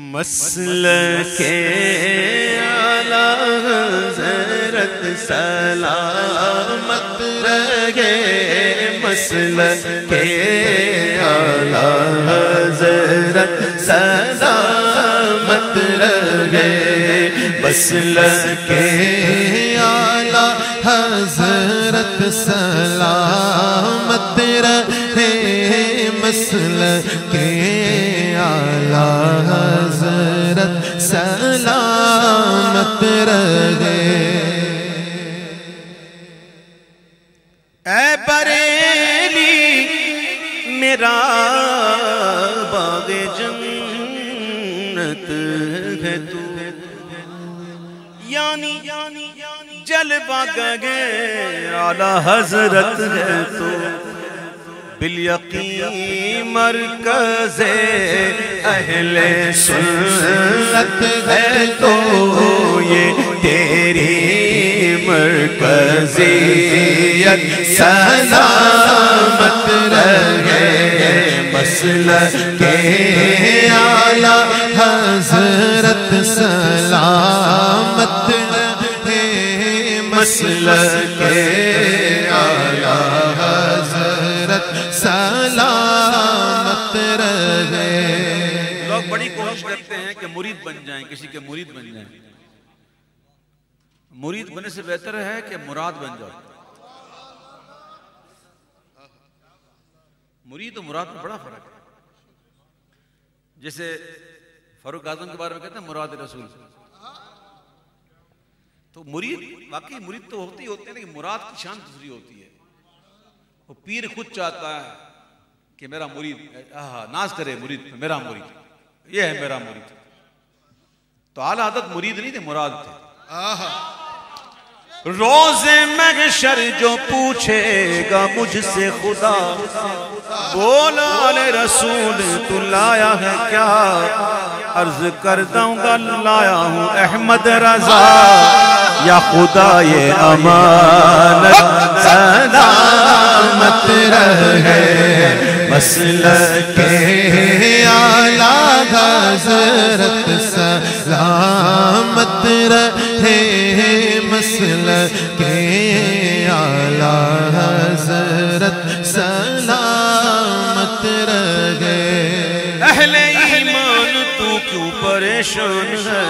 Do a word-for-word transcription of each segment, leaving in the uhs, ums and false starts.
مسلک اعلی حضرت سلامت رہے، مسلک اعلی حضرت سلامت رہے، مسلک اعلی حضرت سلامت رہے، مسلک اعلی حضرت سلامت رہے۔ اے بریلی میرا باغ جنت ہے تو، یعنی جلوہ گے اعلی حضرت ہے تو، بالیقین مرکز اہل سنت ہے تو، یہ تیری مرکزیت سلامت رہے، مسلک اعلی حضرت سلامت رہے، مسلک اعلی حضرت سلامت رہے۔ لوگ بڑی کوشش کرتے ہیں کہ مرید بن جائیں، کسی کے مرید بن جائیں، مرید بننے سے بہتر ہے کہ مراد بن جاؤ۔ مرید و مراد میں بڑا فرق ہے۔ جیسے فاروق اعظم کے بارے میں کہتے ہیں مراد رسول، تو مرید واقعی مرید تو ہوتی ہوتے ہیں، لیکن مراد کی شان دوسری ہوتی ہے۔ وہ پیر خود چاہتا ہے کہ میرا مرید ناز کرے، مرید میرا مرید، یہ ہے میرا مرید۔ تو اعلیٰ حضرت مرید نہیں تھے، مراد تھے۔ روز محشر جو پوچھے گا مجھ سے خدا، بولا لے رسول تو لایا ہے کیا، عرض کر دوں گا لایا ہوں احمد رضا، یا خدا یہ امانت سلامت رہے، مسلک اعلی حضرت سلامت رہے، مسلک اعلی حضرت سلامت رہے۔ اہل ایمان تو کیوں پریشان ہے،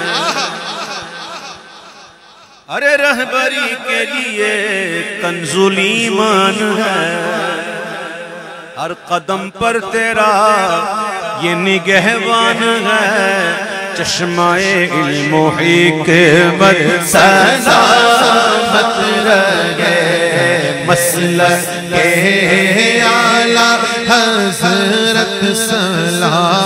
ارے رہبری کے لیے کنز ایمان ہے، ہر قدم پر تیرا یہ نگہبان ہے، چشمہ علم و حکمت سلامت رہے، مسلک اعلی حضرت سلامت